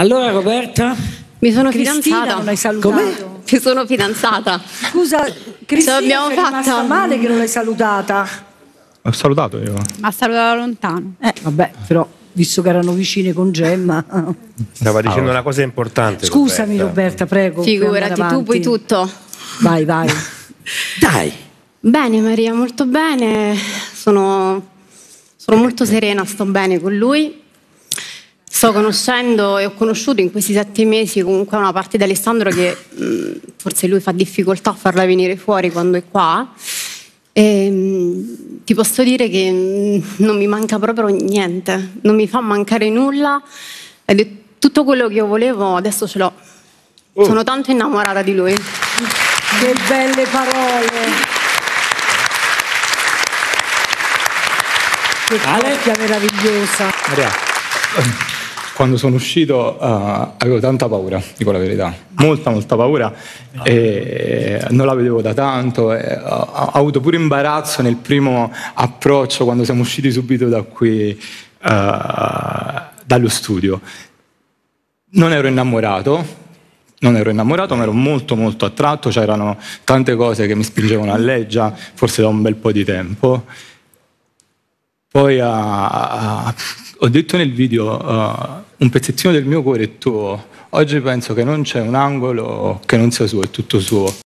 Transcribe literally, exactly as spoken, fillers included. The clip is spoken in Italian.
Allora Roberta? Mi sono Cristina, fidanzata. non l'hai salutato. Come? Mi sono fidanzata. Scusa, Cristina, l'abbiamo sei rimasta fatta. male che non l'hai salutata. Ho salutato io. Ma salutava lontano. Eh, vabbè, però, visto che erano vicine con Gemma. Stava dicendo una cosa importante. Scusami Roberta, Roberta, prego. puoi Figurati, andare tu puoi avanti. tutto. Vai, vai. Dai! Bene Maria, molto bene. Sono, sono molto serena, sto bene con lui. Sto conoscendo e ho conosciuto in questi sette mesi comunque una parte di Alessandro che mh, forse lui fa difficoltà a farla venire fuori quando è qua. E, mh, ti posso dire che mh, non mi manca proprio niente, non mi fa mancare nulla ed è tutto quello che io volevo, adesso ce l'ho. Oh. Sono tanto innamorata di lui. Che belle parole. Che Ale? coppia meravigliosa. Maria, quando sono uscito uh, avevo tanta paura, dico la verità, molta molta paura, e non la vedevo da tanto, e ho, ho avuto pure imbarazzo nel primo approccio quando siamo usciti subito da qui, uh, dallo studio. Non ero innamorato, non ero innamorato, ma ero molto molto attratto, c'erano tante cose che mi spingevano a lei già, forse da un bel po' di tempo. Poi uh, uh, ho detto nel video, uh, un pezzettino del mio cuore è tuo. Oggi penso che non c'è un angolo che non sia suo, è tutto suo.